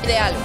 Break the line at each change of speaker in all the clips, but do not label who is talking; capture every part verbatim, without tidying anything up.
de algo.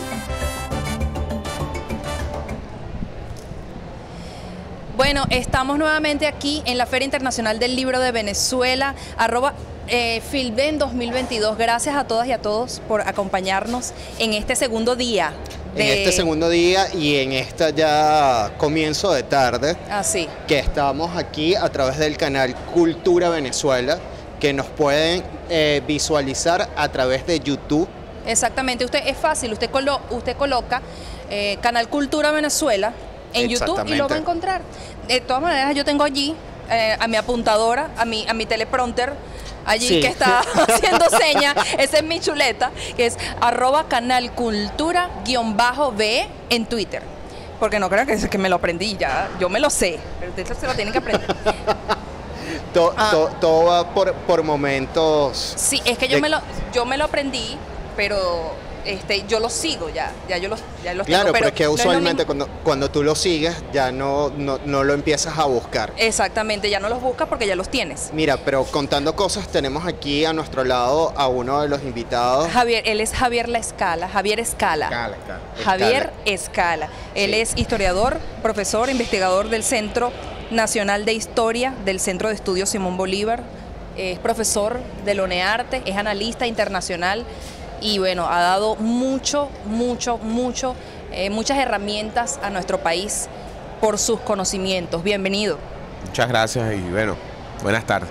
Bueno, estamos nuevamente aquí en la Feria Internacional del Libro de Venezuela, arroba eh, Filben dos mil veintidós. Gracias a todas y a todos por acompañarnos en este segundo día.
De... En este segundo día y en esta ya comienzo de tarde.
Así.
Que estamos aquí a través del canal Cultura Venezuela, que nos pueden eh, visualizar a través de YouTube.
Exactamente, usted es fácil, usted, colo usted coloca eh, Canal Cultura Venezuela en YouTube y lo va a encontrar. De todas maneras, yo tengo allí eh, a mi apuntadora, a mi, a mi teleprompter, allí sí. que está haciendo señas, esa es mi chuleta, que es arroba canal cultura guión bajo ve en Twitter. Porque no creo que, que me lo aprendí ya, yo me lo sé, pero ustedes se lo tienen que aprender.
todo, ah. todo, todo va por, por momentos.
Sí, es que yo, de... me lo, yo me lo aprendí, pero... Este, yo los sigo ya, ya yo los, ya los
claro,
tengo,
pero, pero es que usualmente
no es
cuando, cuando tú los sigues ya no, no, no lo empiezas a buscar.
Exactamente, ya no los buscas porque ya los tienes.
Mira, pero contando cosas, tenemos aquí a nuestro lado a uno de los invitados.
Javier, él es Javier La Escala, Javier Escala.
Escala, Escala.
Javier Escala. Él sí. es historiador, profesor, investigador del Centro Nacional de Historia, del Centro de Estudios Simón Bolívar, es profesor del ONEARTE, es analista internacional. Y bueno, ha dado mucho, mucho, mucho, eh, muchas herramientas a nuestro país por sus conocimientos. Bienvenido.
Muchas gracias y bueno, buenas tardes.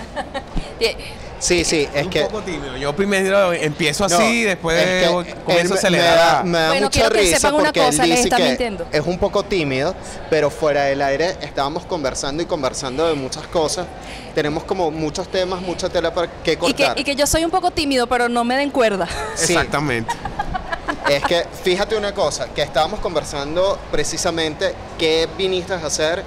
Sí, sí, es
un
que...
Un poco tímido. Yo primero empiezo así, no, después
es
comienzo a
acelerar. Me da, me da
bueno,
mucha risa
que
porque
cosa,
él dice
está
que
mintiendo.
es un poco tímido, pero fuera del aire estábamos conversando y conversando de muchas cosas. Tenemos como muchos temas, mucha tela para que cortar.
Y que, y que yo soy un poco tímido, pero no me den cuerda.
Sí.
Exactamente.
Es que fíjate una cosa, que estábamos conversando precisamente qué viniste a hacer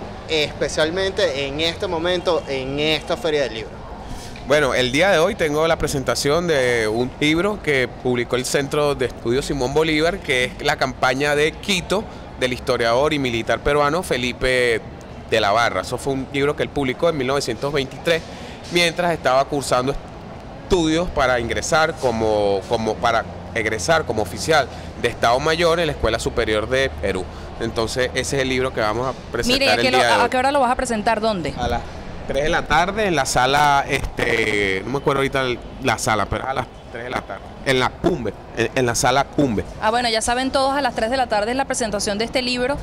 especialmente en este momento, en esta Feria del Libro.
Bueno, el día de hoy tengo la presentación de un libro que publicó el Centro de Estudios Simón Bolívar, que es la campaña de Quito del historiador y militar peruano Felipe de la Barra. Eso fue un libro que él publicó en mil novecientos veintitrés, mientras estaba cursando estudios para ingresar como, como para egresar como oficial de Estado Mayor en la Escuela Superior de Perú. Entonces ese es el libro que vamos a presentar.
Mire, ¿a qué,
el día
lo,
de hoy.
¿a qué hora lo vas a presentar? ¿Dónde?
A las tres de la tarde en la sala, este, no me acuerdo ahorita la sala, pero a las tres de la tarde, en la Cumbe, en, en la sala Cumbe.
Ah, bueno, ya saben todos, a las tres de la tarde es la presentación de este libro.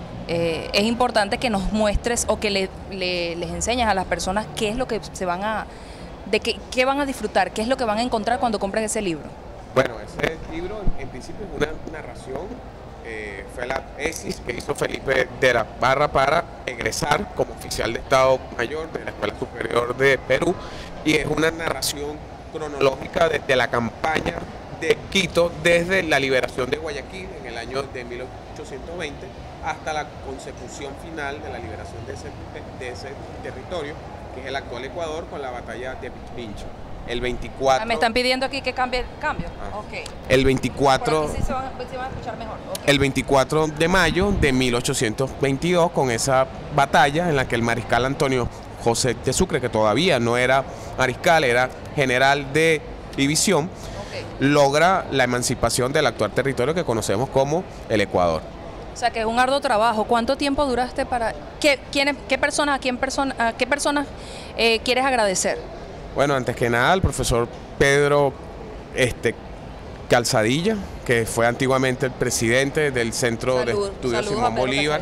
Eh, es importante que nos muestres o que le, le, les enseñes a las personas qué es lo que se van a, de qué, qué van a disfrutar, qué es lo que van a encontrar cuando compren ese libro.
Bueno, ese libro en principio es una narración. Eh, fue la tesis que hizo Felipe de la Barra para egresar como oficial de Estado Mayor de la Escuela Superior de Perú, y es una narración cronológica de, de la campaña de Quito desde la liberación de Guayaquil en el año de mil ochocientos veinte hasta la consecución final de la liberación de ese, de ese territorio, que es el actual Ecuador, con la batalla de Pichincha. El veinticuatro.
Ah, me están pidiendo aquí que cambie cambio. Ah. Okay.
El veinticuatro.
Por aquí sí se van, se van a escuchar mejor. Okay.
El veinticuatro de mayo de mil ochocientos veintidós, con esa batalla en la que el mariscal Antonio José de Sucre, que todavía no era mariscal, era general de división, okay, logra la emancipación del actual territorio que conocemos como el Ecuador.
O sea que es un arduo trabajo. ¿Cuánto tiempo duraste para qué quién, qué personas a quién persona a qué personas eh, quieres agradecer?
Bueno, antes que nada, el profesor Pedro este, Calzadilla, que fue antiguamente el presidente del Centro Salud, de Estudios Simón Bolívar,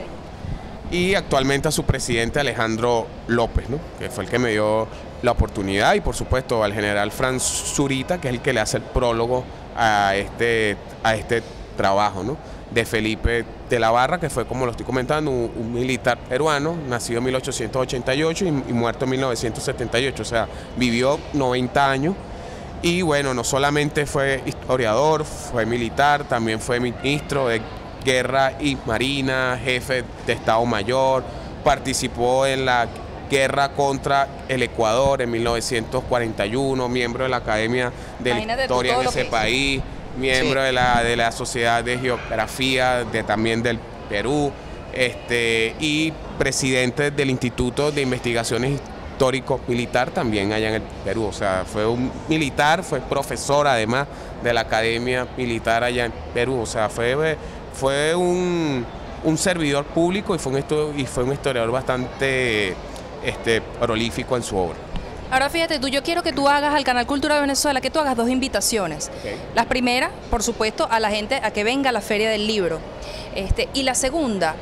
y actualmente a su presidente Alejandro López, ¿no?, que fue el que me dio la oportunidad, y por supuesto al general Franz Zurita, que es el que le hace el prólogo a este, a este trabajo, ¿no?, de Felipe de la Barra, que fue, como lo estoy comentando, un, un militar peruano, nacido en mil ochocientos ochenta y ocho y, y muerto en mil novecientos setenta y ocho, o sea, vivió noventa años, y bueno, no solamente fue historiador, fue militar, también fue ministro de Guerra y Marina, jefe de Estado Mayor, participó en la guerra contra el Ecuador en mil novecientos cuarenta y uno, miembro de la Academia de Imagínate la Historia en ese país, miembro sí. de, la, de la Sociedad de Geografía de, también del Perú, este, y presidente del Instituto de Investigaciones histórico militar también allá en el Perú. O sea, fue un militar, fue profesor además de la Academia Militar allá en Perú. O sea, fue, fue un, un servidor público y fue un, y fue un historiador bastante este, prolífico en su obra.
Ahora fíjate tú, yo quiero que tú hagas al Canal Cultura de Venezuela, que tú hagas dos invitaciones. Okay. La primera, por supuesto, a la gente a que venga a la Feria del Libro. Este, y la segunda,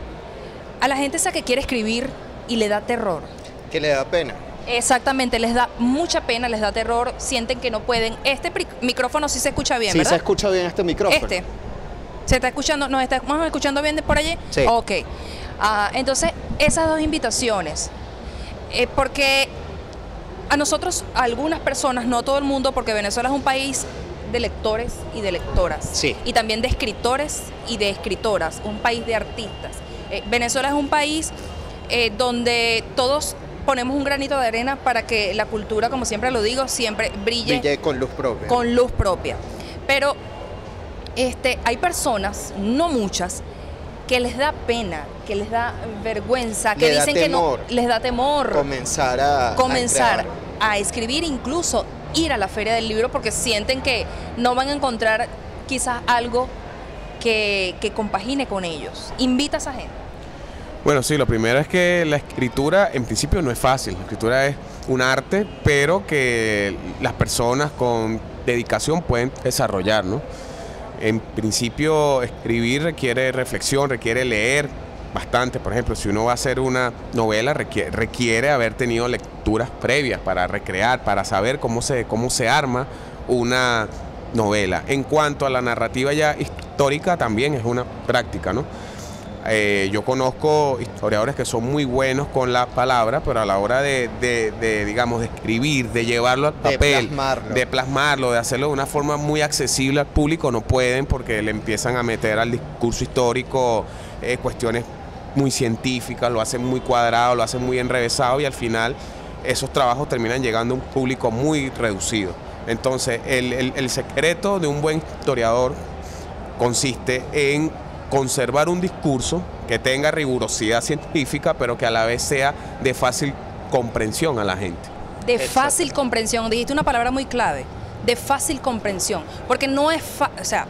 a la gente esa que quiere escribir y le da terror.
Que le da pena.
Exactamente, les da mucha pena, les da terror, sienten que no pueden. Este micrófono sí se escucha bien,
sí,
¿verdad?
Sí, se escucha bien este micrófono.
Este. ¿Se está escuchando? ¿Nos estamos escuchando bien de por allí?
Sí.
Ok. Uh, entonces, esas dos invitaciones, eh, porque a nosotros, a algunas personas, no todo el mundo, porque Venezuela es un país de lectores y de lectoras.
Sí.
Y también de escritores y de escritoras, un país de artistas. Eh, Venezuela es un país eh, donde todos ponemos un granito de arena para que la cultura, como siempre lo digo, siempre brille,
brille con luz propia.
Con luz propia. Pero este, hay personas, no muchas, que les da pena, que les da vergüenza, que
Le
dicen
da
que no, les da temor
comenzar a
comenzar
a,
a escribir, incluso ir a la Feria del Libro, porque sienten que no van a encontrar quizás algo que, que compagine con ellos. Invita a esa gente.
Bueno, sí, lo primero es que la escritura en principio no es fácil. La escritura es un arte, pero que las personas con dedicación pueden desarrollar, ¿no? En principio, escribir requiere reflexión, requiere leer bastante. Por ejemplo, si uno va a hacer una novela, requiere, requiere haber tenido lecturas previas para recrear, para saber cómo se, cómo se arma una novela. En cuanto a la narrativa ya histórica, también es una práctica, ¿no? Eh, yo conozco historiadores que son muy buenos con la palabra, pero a la hora de, de, de digamos, de escribir, de llevarlo al papel,
de plasmarlo.
de plasmarlo, de hacerlo de una forma muy accesible al público, no pueden porque le empiezan a meter al discurso histórico eh, cuestiones muy científicas, lo hacen muy cuadrado, lo hacen muy enrevesado y al final esos trabajos terminan llegando a un público muy reducido. Entonces, el, el, el secreto de un buen historiador consiste en conservar un discurso que tenga rigurosidad científica, pero que a la vez sea de fácil comprensión a la gente.
De fácil comprensión, dijiste una palabra muy clave, de fácil comprensión, porque no es fácil, o sea,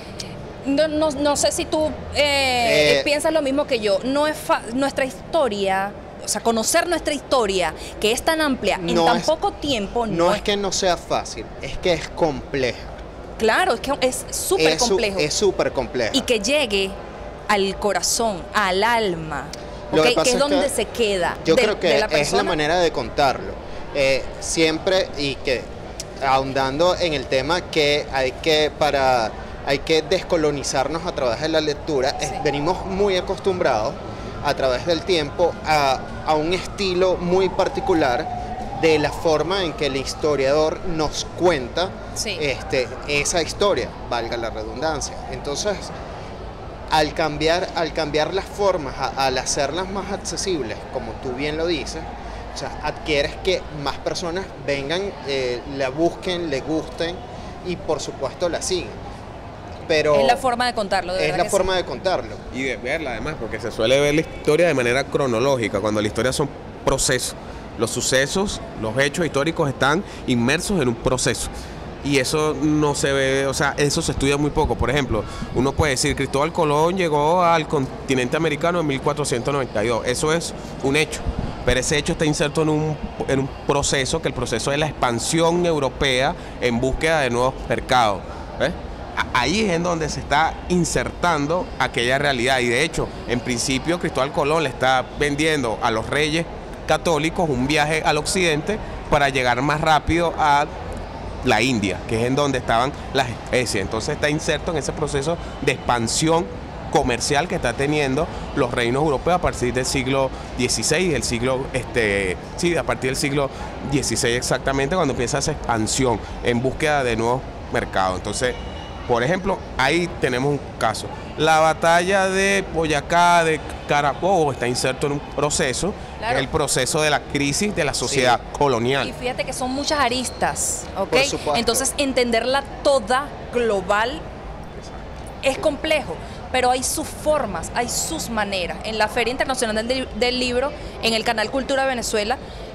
no, no, no sé si tú eh, eh, piensas lo mismo que yo, no es nuestra historia, o sea, conocer nuestra historia, que es tan amplia, en tan es, poco tiempo.
No, no es que no sea fácil, es que es compleja.
Claro, es que es súper complejo.
Es súper complejo.
Y que llegue al corazón, al alma, okay, que, que es donde se queda.
Yo
de,
creo que
de la
es la manera de contarlo. Eh, siempre, y que ahondando en el tema que hay que, para, hay que descolonizarnos a través de la lectura, sí. es, venimos muy acostumbrados a través del tiempo a, a un estilo muy particular de la forma en que el historiador nos cuenta sí. este, esa historia, valga la redundancia. Entonces, al cambiar, al cambiar las formas, a, al hacerlas más accesibles, como tú bien lo dices, o sea, adquieres que más personas vengan, eh, la busquen, le gusten y por supuesto la siguen. Pero
es la forma de contarlo, de
Es la forma
sí.
de contarlo.
Y de verla además, porque se suele ver la historia de manera cronológica, cuando la historia son procesos. Los sucesos, los hechos históricos están inmersos en un proceso y eso no se ve, o sea, eso se estudia muy poco. Por ejemplo, uno puede decir Cristóbal Colón llegó al continente americano en mil cuatrocientos noventa y dos, eso es un hecho, pero ese hecho está inserto en un, en un proceso, que el proceso es la expansión europea en búsqueda de nuevos mercados, ¿ves? Ahí es en donde se está insertando aquella realidad y de hecho, en principio Cristóbal Colón le está vendiendo a los reyes católicos un viaje al occidente para llegar más rápido a la India, que es en donde estaban las especies. Entonces está inserto en ese proceso de expansión comercial que está teniendo los reinos europeos a partir del siglo dieciséis, del siglo, este, sí, a partir del siglo dieciséis exactamente, cuando empieza esa expansión en búsqueda de nuevos mercados. Entonces, por ejemplo, ahí tenemos un caso. La batalla de Boyacá, de Carabobo, está inserto en un proceso, claro. el proceso de la crisis de la sociedad sí. colonial.
Y fíjate que son muchas aristas, ¿ok? Entonces, entenderla toda global es complejo, pero hay sus formas, hay sus maneras. En la Feria Internacional del, del Libro, en el canal Cultura Venezuela,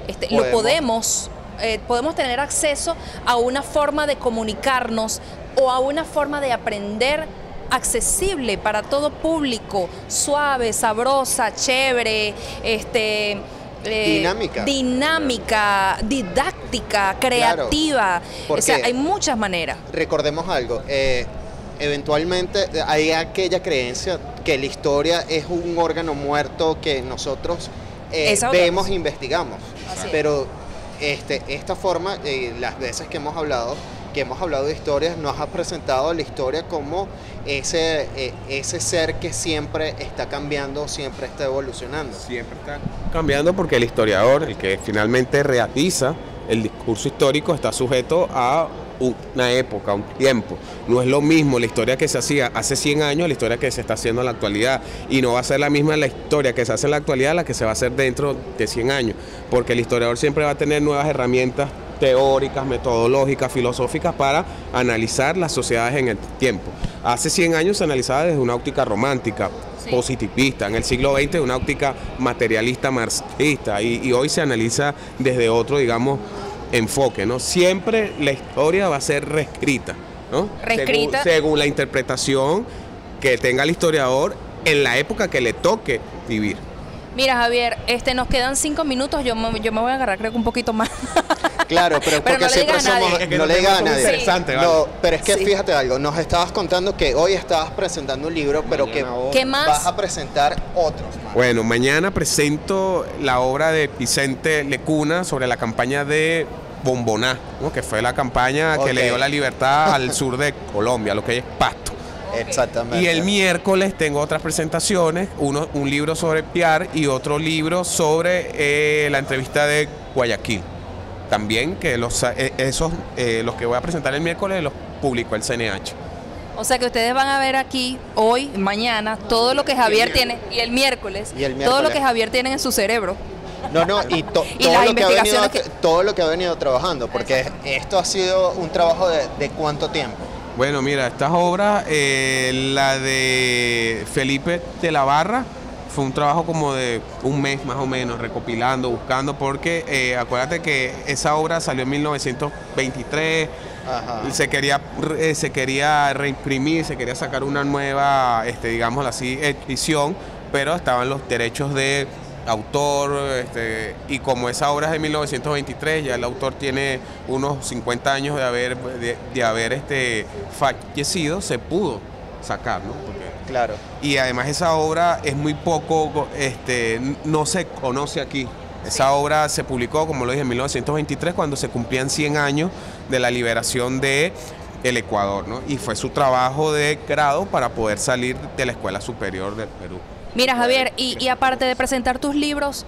este, podemos. lo podemos, eh, podemos tener acceso a una forma de comunicarnos o a una forma de aprender accesible para todo público, suave, sabrosa, chévere, este... Eh,
dinámica.
Dinámica, didáctica, creativa. Claro, o sea, hay muchas maneras.
Recordemos algo, eh, eventualmente hay aquella creencia que la historia es un órgano muerto que nosotros eh, vemos e investigamos.
Así
pero este, esta forma, eh, las veces que hemos hablado, que hemos hablado de historias, nos ha presentado la historia como ese, eh, ese ser que siempre está cambiando, siempre está evolucionando.
Siempre está cambiando porque el historiador, el que finalmente realiza el discurso histórico, está sujeto a una época, un tiempo. No es lo mismo la historia que se hacía hace cien años a la historia que se está haciendo en la actualidad, y no va a ser la misma la historia que se hace en la actualidad la que se va a hacer dentro de cien años, porque el historiador siempre va a tener nuevas herramientas teóricas, metodológicas, filosóficas para analizar las sociedades en el tiempo. Hace cien años se analizaba desde una óptica romántica, sí. positivista, en el siglo veinte una óptica materialista, marxista, y, y hoy se analiza desde otro, digamos, enfoque, ¿no? Siempre la historia va a ser reescrita, ¿no?
Reescrita.
Según, según la interpretación que tenga el historiador en la época que le toque vivir.
Mira, Javier, este, nos quedan cinco minutos, yo me, yo me voy a agarrar creo que un poquito más.
Claro, pero porque
pero no
siempre somos,
es que
no le diga a nadie.
Interesante,
sí.
¿vale?
No, pero es que
sí.
fíjate algo, nos estabas contando que hoy estabas presentando un libro, pero que
¿Qué más?
vas a presentar otros más.
Bueno, mañana presento la obra de Vicente Lecuna sobre la campaña de Bomboná, ¿no? Que fue la campaña okay. que le dio la libertad al sur de Colombia, lo que es Pasto.
Exactamente.
Y el miércoles tengo otras presentaciones, uno, un libro sobre Piar y otro libro sobre eh, la entrevista de Guayaquil. También que los, eh, esos, eh, los que voy a presentar el miércoles los publicó el C N H.
O sea que ustedes van a ver aquí, hoy, mañana, todo lo que Javier tiene, y el miércoles,
y el miércoles.
todo lo que Javier tiene en su cerebro.
No, no, y, to,
y
todo, lo que ha venido,
que...
todo lo que ha venido trabajando, porque Exacto. esto ha sido un trabajo de, de ¿cuánto tiempo?
Bueno, mira, estas obras, eh, la de Felipe de la Barra, fue un trabajo como de un mes más o menos, recopilando, buscando, porque eh, acuérdate que esa obra salió en mil novecientos veintitrés, Ajá. se quería eh, se quería reimprimir, se quería sacar una nueva, este, digamos así, edición, pero estaban los derechos de autor, este, y como esa obra es de mil novecientos veintitrés, ya el autor tiene unos cincuenta años de haber, de, de haber este, fallecido, se pudo sacar, ¿no? Porque,
claro. Y
además esa obra es muy poco, este, no se conoce aquí. Esa obra se publicó, como lo dije, en mil novecientos veintitrés, cuando se cumplían cien años de la liberación de el Ecuador, ¿no? Y fue su trabajo de grado para poder salir de la Escuela Superior del Perú.
Mira, Javier, y, y aparte de presentar tus libros,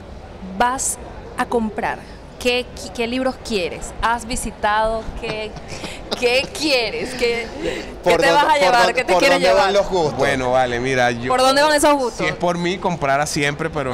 vas a comprar. ¿Qué, qué libros quieres? ¿Has visitado? ¿Qué, qué quieres? ¿Qué, ¿qué te vas a llevar? ¿Qué te quieres llevar?
¿Por dónde van los gustos?
Bueno, vale, mira, yo...
¿Por dónde van esos gustos?
Si es por mí, comprara siempre, pero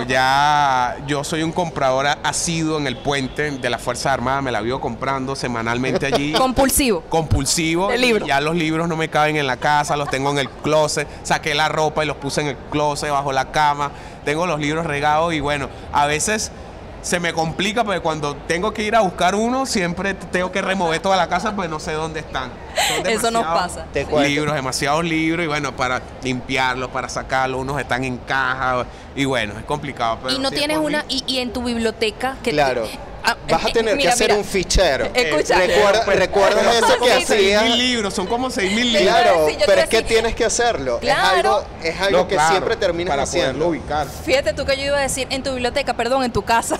ya yo soy un comprador asiduo en el puente de las Fuerzas Armadas, me la vivo comprando semanalmente allí.
Compulsivo.
Compulsivo.
De libros.
Ya los libros no me caben en la casa, los tengo en el closet, saqué la ropa y los puse en el closet, bajo la cama, tengo los libros regados y bueno, a veces... se me complica porque cuando tengo que ir a buscar uno siempre tengo que remover toda la casa porque no sé dónde están.
Eso nos pasa.
Libros, demasiados libros y bueno, para limpiarlos, para sacarlos, unos están en caja y bueno, es complicado. Pero
y no
si
tienes una, y, y en tu biblioteca que
claro.
Te, ah,
vas a tener
mira,
que hacer
mira.
un fichero.
Escucha.
Eh, recuerda,
pues,
¿Recuerdas eso que hacía?
seis mil libros, son como seis mil libros.
Claro,
sí,
pero es que tienes que hacerlo.
Claro.
Es algo, es algo
no,
que
claro,
siempre terminas
para
haciendo.
ubicar.
Fíjate tú que yo iba a decir en tu biblioteca, perdón, en tu casa.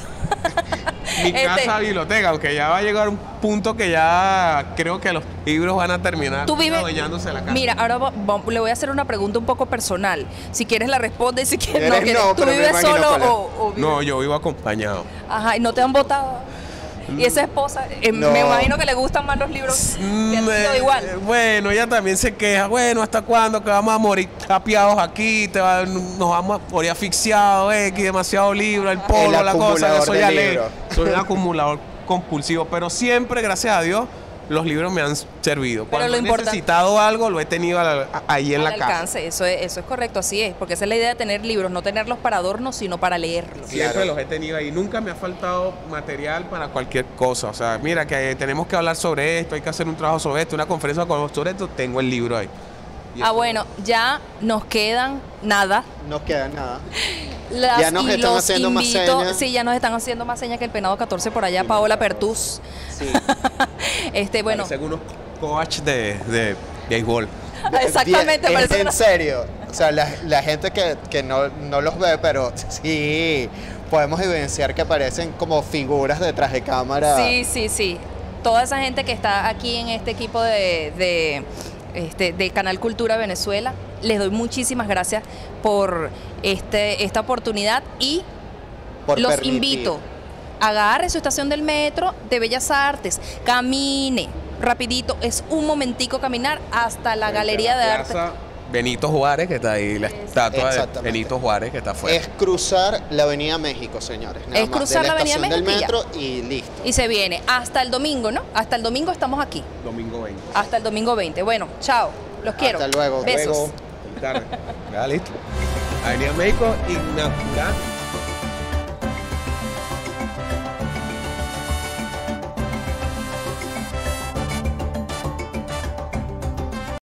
Mi
este,
casa biblioteca, aunque ya va a llegar un punto que ya creo que los libros van a terminar
tú vives,
adueñándose la casa.
Mira, ahora va, va, le voy a hacer una pregunta un poco personal. Si quieres la respondes, si quieres no.
Quieres, no
¿Tú vives solo o, o vives?
No, yo vivo acompañado.
Ajá, ¿y no te han votado? Y esa esposa, eh, no. me imagino que le gustan más los libros que han sido igual.
Bueno, ella también se queja. Bueno, ¿hasta cuándo? Que vamos a morir tapiados aquí, te va, nos vamos a morir asfixiados, eh, que demasiado libro, el polvo,
el
la cosa. Yo soy
libro.
Soy un acumulador compulsivo, pero siempre, gracias a Dios, los libros me han servido. Cuando
lo
he necesitado algo, lo he tenido ahí en la casa.
Alcance, eso es, eso es correcto, así es, porque esa es la idea de tener libros, no tenerlos para adornos, sino para leerlos.
Siempre claro. los he tenido ahí, nunca me ha faltado material para cualquier cosa. O sea, mira que tenemos que hablar sobre esto, hay que hacer un trabajo sobre esto, una conferencia sobre esto, tengo el libro ahí.
Ah, bueno, ya nos quedan nada.
Nos queda nada.
Las,
ya nos están haciendo
invito,
más señas.
Sí, ya nos están haciendo más señas que el Penado catorce por allá, sí, Paola Pertús. Sí. este, bueno.
Parecen unos coach de, de béisbol.
Exactamente.
Bien, en, en serio. O sea, la, la gente que, que no, no los ve, pero sí podemos evidenciar que parecen como figuras detrás de cámara.
Sí, sí, sí. Toda esa gente que está aquí en este equipo de... de Este, de Canal Cultura Venezuela, les doy muchísimas gracias por este, esta oportunidad y por los permitir. invito, agarre su estación del metro de Bellas Artes, camine rapidito, es un momentico caminar hasta la Galería de Arte.
Benito Juárez, que está ahí, la estatua de Benito Juárez, que está afuera.
Es cruzar la Avenida México, señores. Nada
es cruzar
más,
la, la Avenida México
del metro y listo.
Y se viene hasta el domingo, ¿no? Hasta el domingo estamos aquí.
Domingo veinte.
Hasta el domingo veinte. Bueno, chao. Los quiero.
Hasta luego.
Besos.
Luego. Ya listo. Avenida México, inaugural.